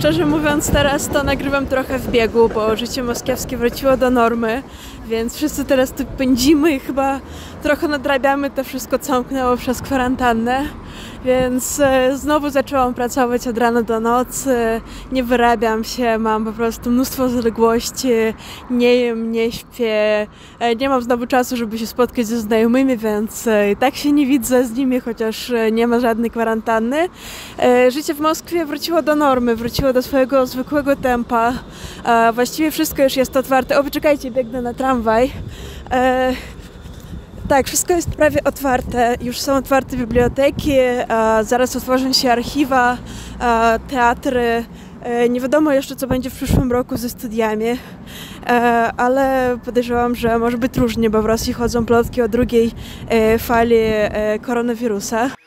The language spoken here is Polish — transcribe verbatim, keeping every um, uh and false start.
Szczerze mówiąc, teraz to nagrywam trochę w biegu, bo życie moskiewskie wróciło do normy, więc wszyscy teraz tu pędzimy i chyba trochę nadrabiamy to wszystko, co umknęło przez kwarantannę. Więc e, znowu zaczęłam pracować od rana do nocy, nie wyrabiam się, mam po prostu mnóstwo zaległości, nie jem, nie śpię, e, nie mam znowu czasu, żeby się spotkać ze znajomymi, więc e, i tak się nie widzę z nimi, chociaż e, nie ma żadnej kwarantanny. E, życie w Moskwie wróciło do normy, wróciło do swojego zwykłego tempa, e, właściwie wszystko już jest otwarte. O, poczekajcie, biegnę na tramwaj. E, Tak, wszystko jest prawie otwarte, już są otwarte biblioteki, a zaraz otworzą się archiwa, a teatry. Nie wiadomo jeszcze, co będzie w przyszłym roku ze studiami, ale podejrzewam, że może być różnie, bo w Rosji chodzą plotki o drugiej fali koronawirusa.